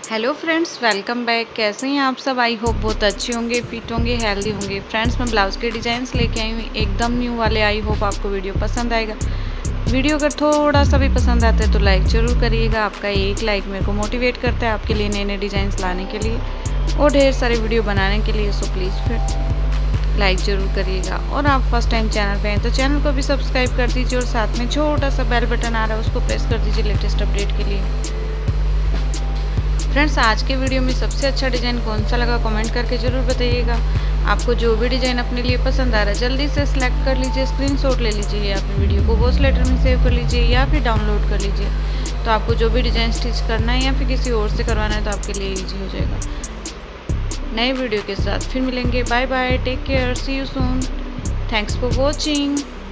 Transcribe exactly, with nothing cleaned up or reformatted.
Hello friends, welcome back. कैसे हैं आप सब? आई होप बहुत अच्छे होंगे, फिट होंगे, हेल्दी होंगे। फ्रेंड्स, मैं ब्लाउज़ के डिज़ाइंस लेके आई हूँ एकदम न्यू वाले। आई होप आपको वीडियो पसंद आएगा। वीडियो अगर थोड़ा सा भी पसंद आता है तो लाइक ज़रूर करिएगा। आपका एक लाइक मेरे को मोटिवेट करता है आपके लिए नए नए डिज़ाइंस लाने के लिए और ढेर सारे वीडियो बनाने के लिए। सो प्लीज़ फिर लाइक ज़रूर करिएगा। और आप फर्स्ट टाइम चैनल पे हैं तो चैनल को भी सब्सक्राइब कर दीजिए और साथ में छोटा सा बेल बटन आ रहा है उसको प्रेस कर दीजिए लेटेस्ट अपडेट के लिए। फ्रेंड्स, आज के वीडियो में सबसे अच्छा डिज़ाइन कौन सा लगा कमेंट करके ज़रूर बताइएगा। आपको जो भी डिज़ाइन अपने लिए पसंद आ रहा है जल्दी से सिलेक्ट कर लीजिए, स्क्रीनशॉट ले लीजिए या फिर वीडियो को वॉइस लेटर में सेव कर लीजिए या फिर डाउनलोड कर लीजिए। तो आपको जो भी डिज़ाइन स्टिच करना है या फिर किसी और से करवाना है तो आपके लिए ईजी हो जाएगा। नए वीडियो के साथ फिर मिलेंगे। Bye bye, take care, see you soon, thanks for watching.